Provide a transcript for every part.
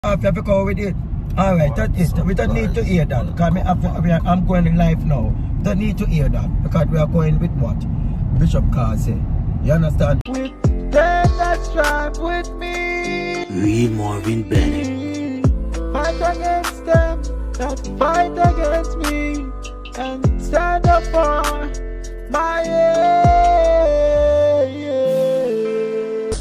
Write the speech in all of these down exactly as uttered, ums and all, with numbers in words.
If you have to go with it. Alright, that is, we don't need to hear that. Because me have, I'm going live now. We don't need to hear that. Because we are going with what? Bishop Carsey. You understand? With them that strive with me. Real Marvin Bennett. Fight against them that fight against me. And stand up for my yeah.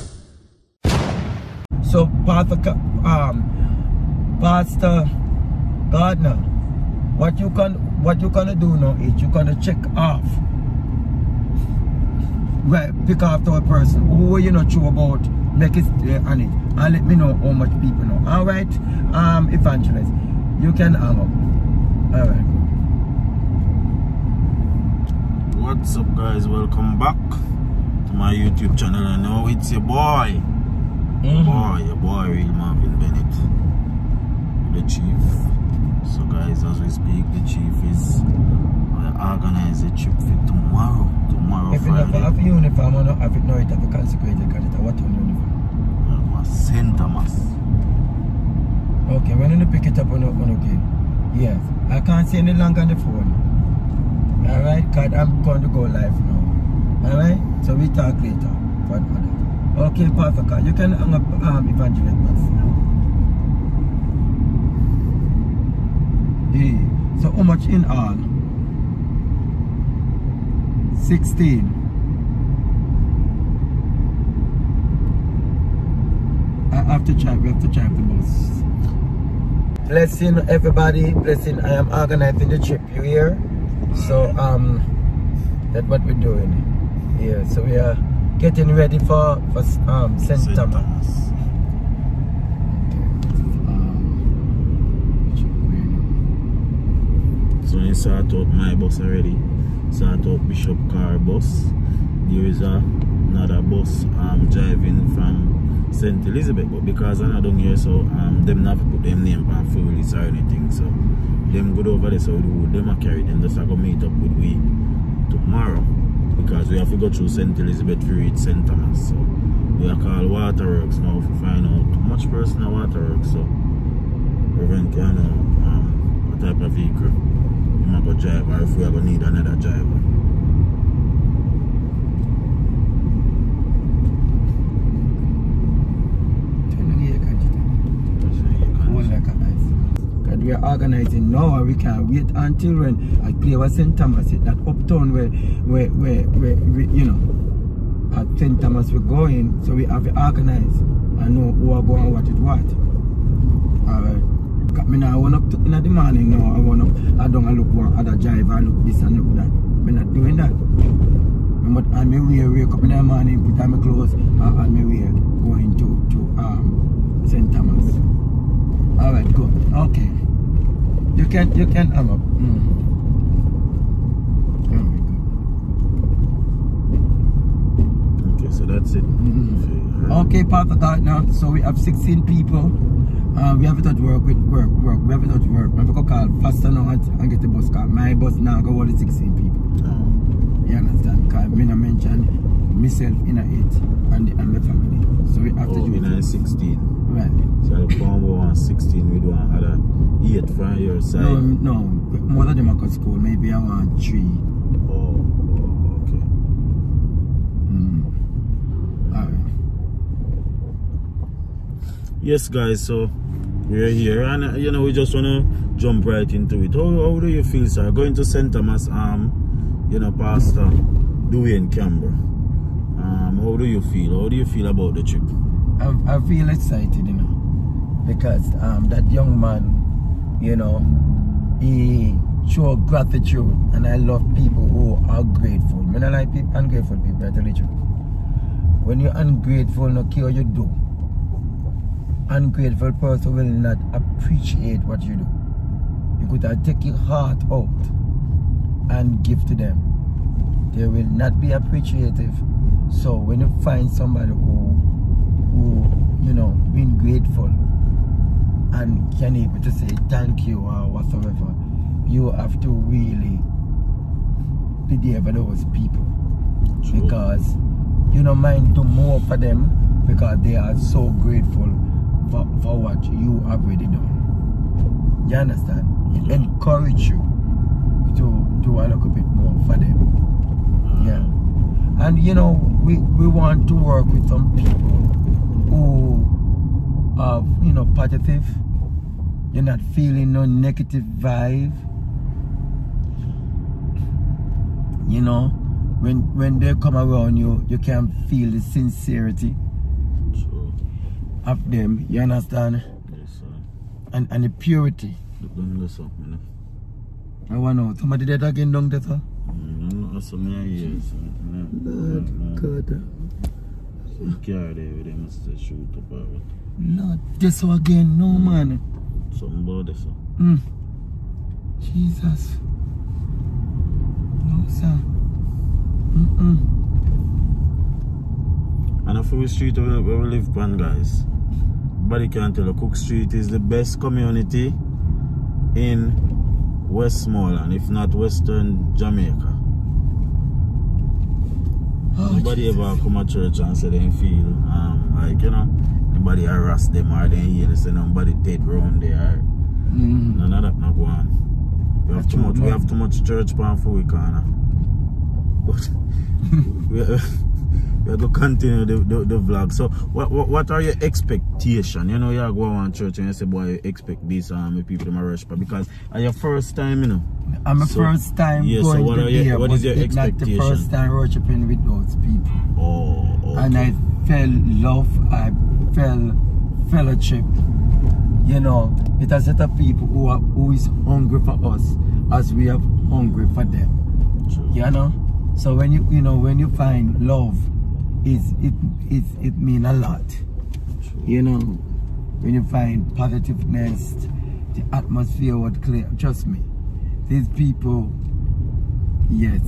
So, Pastor, um, Pastor Gardner, what you can, what you gonna do now is you gonna check off, right? Pick after a person who you not sure about, make it uh, on it, and let me know how much people know. All right, um, evangelist, you can hang up. All right. What's up, guys? Welcome back to my YouTube channel. I know it's your boy. Mm-hmm. Boy, your boy, Real Marvin Bennett, the chief. So, guys, as we speak, the chief is uh, organize a trip for tomorrow. Tomorrow, if Friday. If you have a uniform or not, have it now, it have a consecrated candidate. What uniform? Uh, Saint Thomas. Okay, when you pick it up on okay. Yes, I can't see any longer on the phone. Alright, because I'm going to go live now. Alright, so we talk later. For that. Okay, perfect. You can hang up um, evangelist box now. Yeah. So how much in all? sixteen. I have to check, we have to check the bus. Blessing everybody, blessing. I am organizing the trip, you hear? So um that's what we're doing. Yeah, so we are getting ready for, for um, Saint Thomas. Thomas. Okay. So you sort out my bus already. Sort out Bishop Car bus. There is a, another bus um, driving from Saint Elizabeth, but because I'm not down here, so um, them not put them name on full release or anything. So them go over there, so we do, them are carry them just go meet up with we tomorrow. Because we have to go through Saint Elizabeth to reach Saint Thomas. So we are called Waterworks now to find out how much person at Waterworks. So Reverend can know um, what type of vehicle we might go drive, or if we are going to need another driver. We are organizing now, and we can't wait until when I play with Saint Thomas, that uptown where, where, where, where, where you know, at Saint Thomas we're going, so we have to organize and know who are going, what is what. Alright. Me now I want up to, in the morning now, I want up, I don't look one other driver, I look this and look that. I'm not doing that. But I'm away, wake up in the morning, put on my clothes, and I'm away going to, to um, Saint Thomas. Alright, good. Okay. You can you can hang up. Mm. Okay, so that's it. Mm-hmm. Okay, Pastor Gardner. So we have sixteen people. Uh, we have it at work with work, work. We have it at work. We have to call faster now and, and get the bus car. My bus now go all the sixteen people. Oh. You understand? Because I mentioned myself in a eight and the, and the family. So we have oh, to do in it. sixteen. Right. So I'll come over sixteen, we do another eight from your side. No, no. More of them are at school. Maybe I want three. Oh, oh okay. Mm. Alright. Yes, guys, so we're here and you know we just wanna jump right into it. How, how do you feel, sir? Going to Saint Thomas, um, you know, Pastor Dwayne Campbell. Um, how do you feel? How do you feel about the trip? I, I feel excited, you know, because um, that young man, you know, he showed gratitude, and I love people who are grateful. I don't like people, ungrateful people, I tell you the truth. When you're ungrateful, no care what you do, ungrateful person will not appreciate what you do. You could have take your heart out and give to them. They will not be appreciative. So when you find somebody who who, you know, being grateful and can able to say thank you or whatsoever, you have to really be there for those people. True. Because you don't mind do more for them because they are so grateful for, for what you already done. You understand? It encourage you to do a little bit more for them. Yeah. And you know, we, we want to work with some people who are, you know, positive. You're not feeling no negative vibe. You know, when when they come around you, you can feel the sincerity True. of them. You understand? Yes, sir. And and the purity. Don't listen, you know. I want to know. Somebody that again down there, sir? Mm, that's some years. Lord God. Some car there with them must shoot up or what. Lord, this so again, no man. Somebody, sir. Mm. Jesus. No, sir. Mm-mm. And if we street where we live on, guys, nobody can tell you Cook Street is the best community in Westmoreland, if not Western Jamaica. Oh, nobody Jesus. Ever come to church and say they feel um, like, you know, nobody harass them or they hear say nobody dead round there. Mm. None of that not go on. We have too much we have too much church pan for we can. But we are, we are going to continue the, the, the vlog. So what, what what are your expectations? You know, you go on church and you say, boy, you expect this and um, people to rush, but because it's your first time, you know. I'm a so, first time yeah, going so what to are your, there, what is your it's expectation? Not the first time worshiping with those people. Oh, okay. And I felt love, I felt fellowship. You know, it's a set of people who are who is hungry for us as we are hungry for them. True. You know? So when you you know when you find love, is it it it mean a lot. True. You know, when you find positiveness, the atmosphere was clear. Trust me, these people, yes.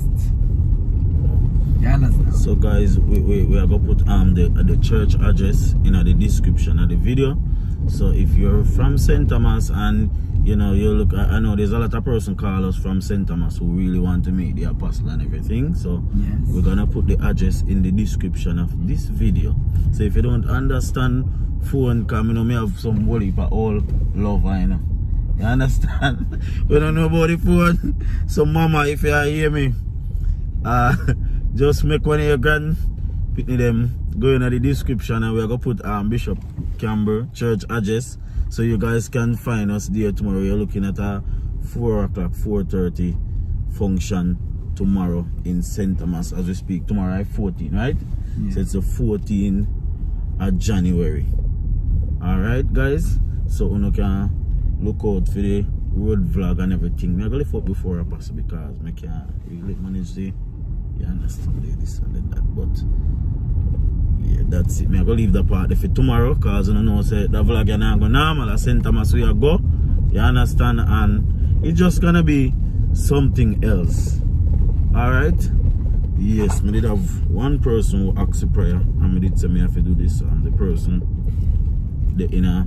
You understand? So guys, we, we, we are gonna put um the the church address in the description of the video. So if you're from Saint Thomas and you know you look, I, I know there's a lot of person call us from Saint Thomas who really want to meet the apostle and everything. So yes. We're gonna put the address in the description of this video. So if you don't understand phone, come you know me have some worry for all love, I know. You understand? We don't know about the phone. So mama, if you hear me, uh just make one of your grand pitney them go in the description and we're gonna put um Bishop Campbell church address so you guys can find us there tomorrow. You're looking at a four o'clock, four thirty function tomorrow in Saint Thomas as we speak. Tomorrow at fourteen, right? Yeah. So it's the fourteenth of January. Alright guys. So you can look out for the road vlog and everything. I'm gonna lift up before I pass because I can't really manage the you understand this and that, but yeah, that's it. I'm gonna leave the part for tomorrow because you know say the vlog is not going normal at Saint Thomas we go. You understand? And it's just gonna be something else. Alright? Yes, I did have one person who asked a prayer and I did say me have to do this and the person the inner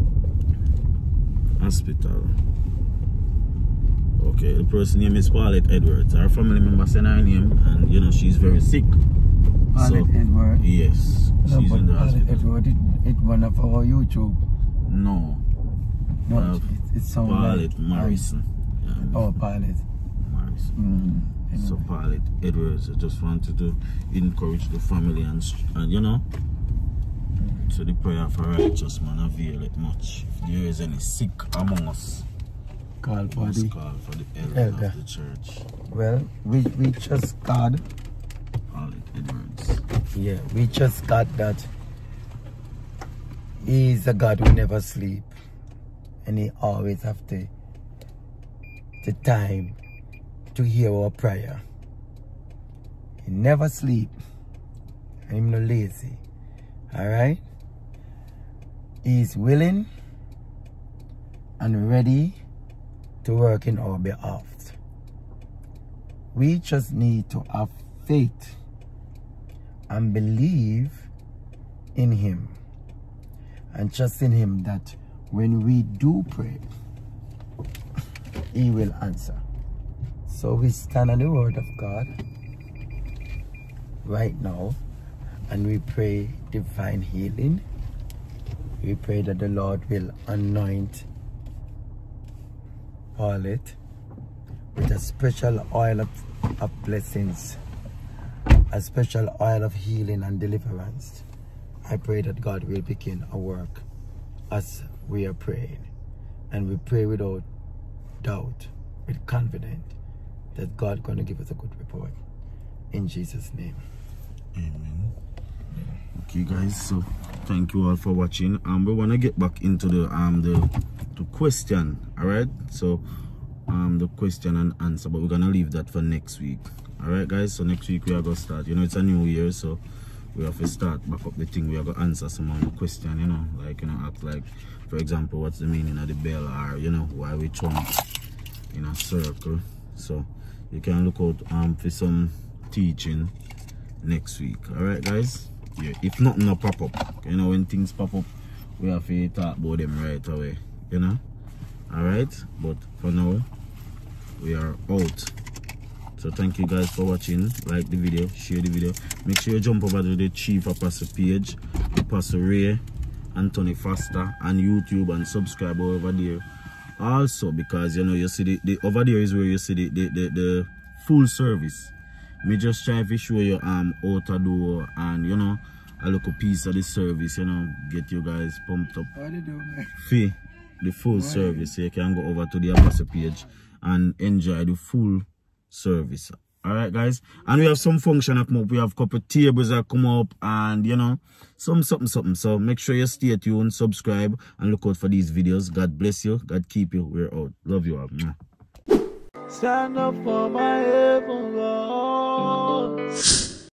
hospital. Okay, the person name is Paulette Edwards. Our family member said her name and you know she's very sick. Paulette so, Edwards? Yes. No, she's but in the Paulette hospital. Edwards, it, it one of our YouTube. No. No, uh, it, it's some Paulette like, Morrison. Um, oh, Paulette Morrison. Mm, anyway. So Paulette Edwards, I just wanted to encourage the family and, and you know, so the prayer for righteous man avail it much. If there is any sick among us, call for must the call for the elder, elder of the church. Well, we we just got Paulette Edwards. Yeah, we just got that He is a God who never sleep, and He always have the the time to hear our prayer. He never sleep, and He's not lazy. All right. He is willing and ready to work in our behalf. We just need to have faith and believe in Him and trust in Him that when we do pray, He will answer. So we stand on the word of God right now and we pray divine healing We pray that the Lord will anoint Paulette with a special oil of, of blessings, a special oil of healing and deliverance. I pray that God will begin a work as we are praying. And we pray without doubt, with confidence, that God is going to give us a good report. In Jesus' name. Amen. Okay guys, so thank you all for watching. Um we want to get back into the um the, the question, all right? So um the question and answer, but we're gonna leave that for next week. All right guys, so next week we are gonna start, you know, it's a new year, so we have to start back up the thing. We are gonna answer some of the question, you know, like, you know, act like, for example, what's the meaning of the bell, or, you know, why we jump in a circle. So you can look out um for some teaching next week. All right guys, yeah, if nothing no pop up, you know, when things pop up, we have to talk about them right away, you know. All right, but for now we are out. So thank you guys for watching. Like the video, share the video, make sure you jump over to the Chief Apostle page, Apostle Ray Anthony Foster, and YouTube, and subscribe over there also, because you know, you see the, the over there is where you see the the, the, the full service. Me just try to show you um how to do, and you know, a little piece of the service, you know, get you guys pumped up. What do you do, man? Fee the full Why? service. So you can go over to the Apostle page and enjoy the full service. Alright guys, and we have some function that come up. We have a couple of tables that come up, and you know, some something something. So make sure you stay tuned, subscribe, and look out for these videos. God bless you, God keep you. We're out. Love you all. Stand up for my heaven, Lord.